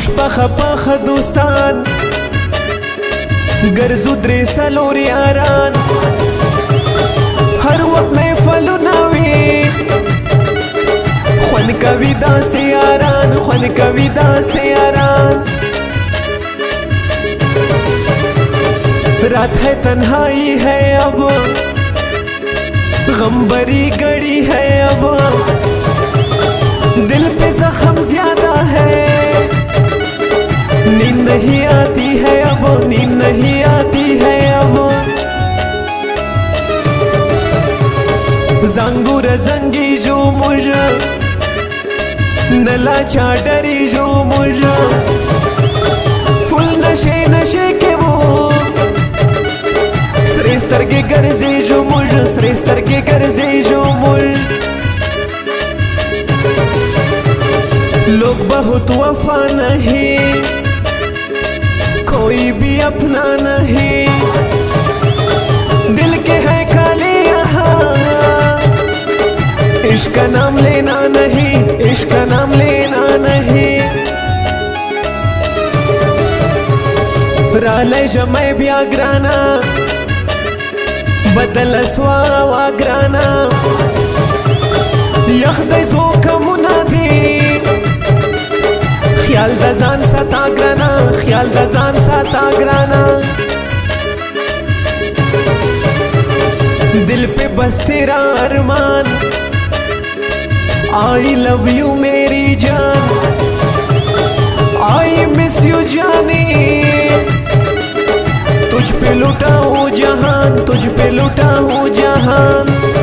خوشبخ پاخ دوستان ګرځو درې څلور یاران هر وخت محفلونه وي خوند کوي داسې یاران خوند کوي داسې یاران रात है तन्हाई है अब गम भरी घड़ी है अब दिल पे जख्म ज्यादा है नींद नहीं आती है अब नींद नहीं आती है अब जांगूर जंगी जो मुझे नला चाडरी जो मुझे फुल नशे नशे के वो श्रेष्ठर के गर्जे जो मुझ श्रेष्ठर के गर्जे जो मुझ लोग बहुत वफा नहीं कोई भी अपना नहीं दिल के है खाली यहाँ इश्क का नाम लेना नहीं इश्क का नाम लेना नहीं राले जमाए ब्याग्राना بدل سوا واگرانا یخ دی زوکمونا دی خیال د ځان ساته ګرانا خیال د ځان ساته ګرانا दिल पे बस तेरा अरमान आई लव यू मेरी जान आई मिस यू जानी तुझ पे लुटा हूँ जहान तुझ पे लुटा हूँ जहान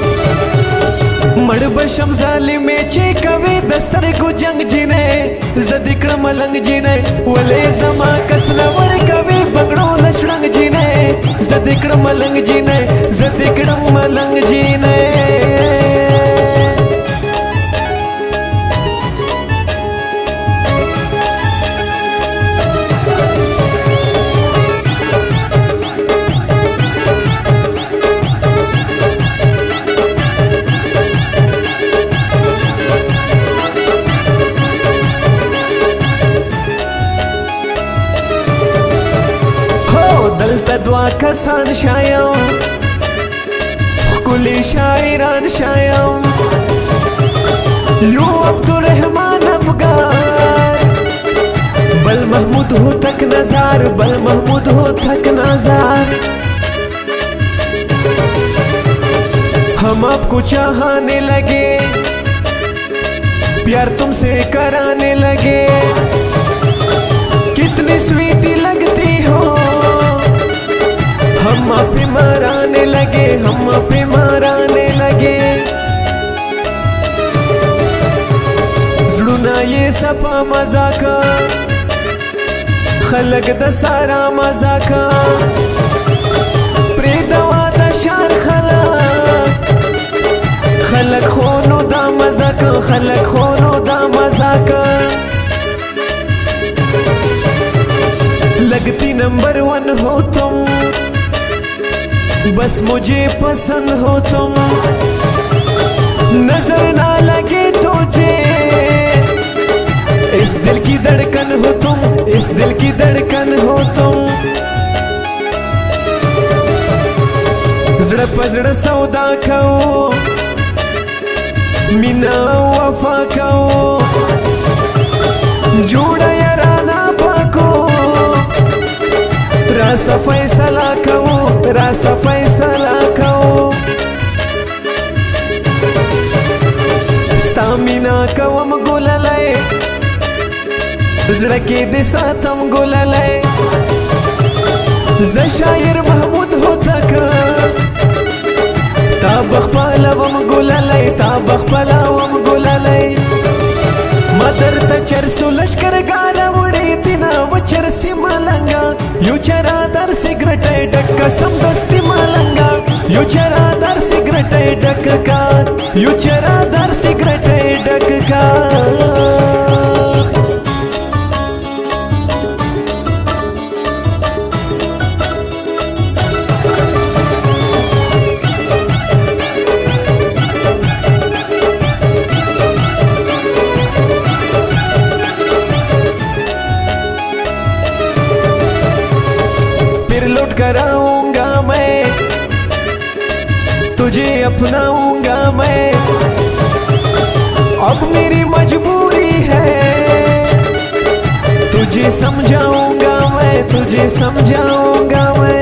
मड़बशम जालिमे चे कवे दस्तर को जंग जिने जदिकड़ मलंग जिने वले जमा कसलवर कवे बगड़ो लशड़ंग जिने जदिकड़ मलंग जिने जदिकड़ मलंग जिने दवा कसान शायम कुली शायरान शायम लो अब्दुलरहमान अफगान बल महमूद हो तक नजार बल महमूद हो तक नजार हम आपको चाहने लगे प्यार तुमसे कराने लगे कितनी स्वीटी लगती हो हम पे माराने लगे हम पे माराने लगे जुड़ना ये सपा मजाका खलक द सारा मजाका प्रेदवा द शार खला खलक खोनो दा मजाका खलक खोनो दा मजाका लगती नंबर 1 हो तुम बस मुझे पसंद हो तुम नजर ना लगे तुझे इस दिल की धड़कन हो तुम इस दिल की धड़कन हो तुम जड़ पजड़ सौदा खाओ मीना वफा खाओ जोड़ा याराना पाको रासा फैसला कहो रासा फैसला कहो स्तामिना कवम गुललय जड़के दिशा तम गुललय जशायर महमूद हो तक ताबख पालवम गुललय ताबख पालवम गुललय मदर तचर सुलश्कर गाना मुड़े तिना वचर सी मलंगा यू चरादर सिगरेट डक्का समदस्ती मलंगा यू चरादर सिगरेट डक्का यू चरादर सिगरेट डक्का अपनाऊंगा मैं, अब मेरी मजबूरी है, तुझे समझाऊंगा मैं, तुझे समझाऊंगा मैं।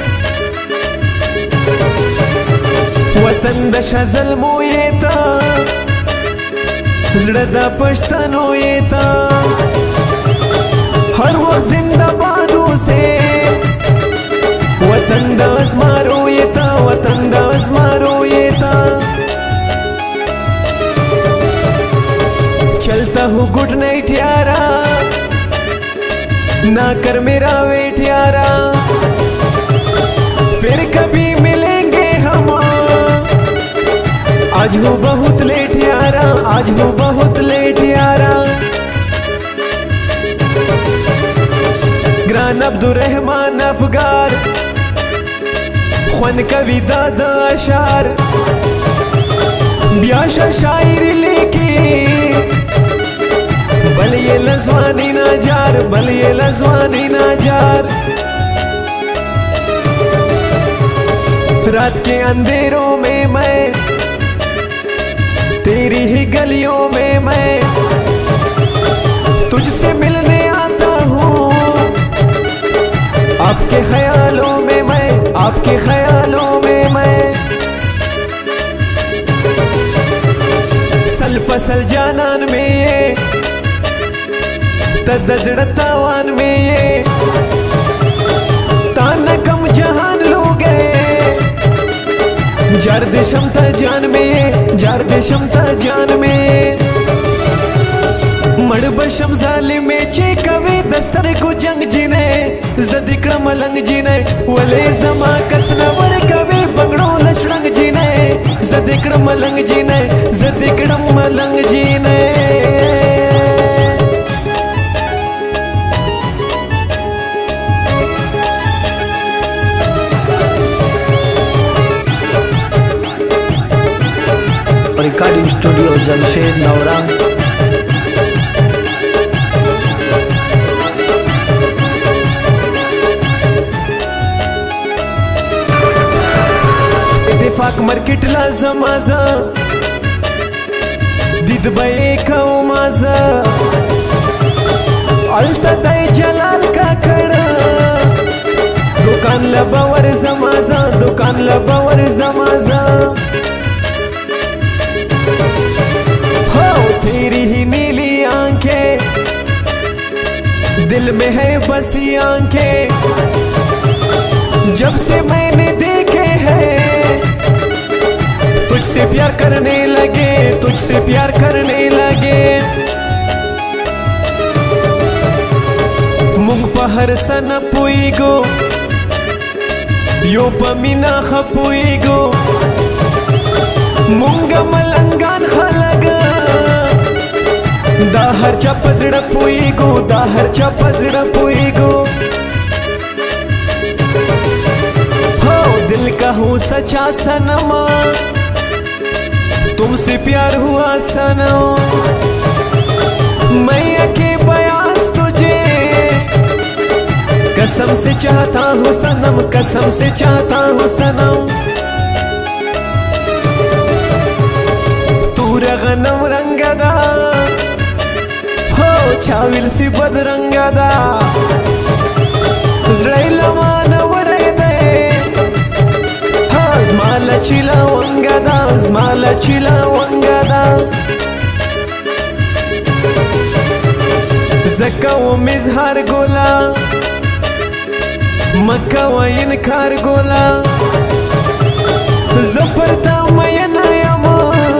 वतन दशा ज़ल्मो येता, ज़्र दा पश्तनो येता, हर वो जिंदाबादों से वतन दा अज़मारो येता, वतन दा अज़मारो येता। चलता हूँ गुड नाइट यारा, ना कर मेरा वेट यारा, फिर कभी मिलेंगे हम, आज हो बहुत लेट यारा, आज हो बहुत लेट यारा। ग्रान अब्दुर्रहमान अफगार, ख्वन कवि दादा अशार, ब्याशा शायरी लेके बल ये लजवानी नाजार, बल ये लजवानी नाजार। रात के अंधेरों में मैं, तेरी ही गलियों में मैं, तुझसे मिलने आता हूँ, आपके ख्यालों में मैं, आपके ख्यालों में मैं। सल पसल जानन में ये, तदजड़तावान में ये, ताना कम जहान लोगे, जार देशम ता जान में ये, जार देशम ता जान में ये। मड़बशम जालिमे चे कवे दस्तर को जंग जीने, जदिकड़ मलंग जीने, वले जमा कसनवर कवे बंगड़ो लशड़ंग जीने, जदिकड़ मलंग जीने, जदिकड़ मलंग जीने। रिकॉर्डिंग स्टूडियो जमशेद नवरा। इत्तेफाक मार्केट ला जमाजा, दीद बये खाओ माजा, अलता दाई जलाल का खड़ा, दुकान लबावर जमाजा, दुकान लबावर जमाजा। तेरी ही नीली आंखें, दिल में है बसी आंखें, जब से मैंने देखे हैं, तुझसे प्यार करने लगे, तुझसे प्यार करने लगे। मुंग पहर सन पुईगो, यो पमीना खपुईगो, मुंगा मलंगान खलगा, दाहर चपजड़ पुईगो, दाहर चपजड़ पुईगो। हो दिल का हूँ सच्चा सनमा, तुमसे प्यार हुआ सनम, मैं के बयास तुझे कसम से चाहता हूँ सनम, कसम से चाहता हूँ सनम। तू रगनम रंगदा, छाविल सी बदरंगदा, ज़्राइलमान वरदे, ज़माला चिला वंगदा, ज़माला चिला वंगदा। ज़क्का वो मिज़हार गोला, मक्का वो इनकार गोला, ज़फरता मयना यमा,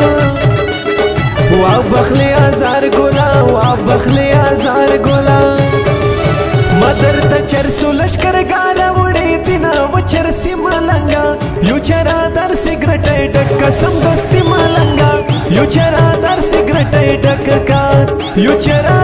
वा बखले आजार गोला, वा बखले आजार गोला। मदर तचर सुलश्कर गाला उड़े दिना वचर सी मलंगा, यू चरादर सिगरेट डक कसम दस्ती मलंगा, यू चरादर सिगरेट डक का, यू चरा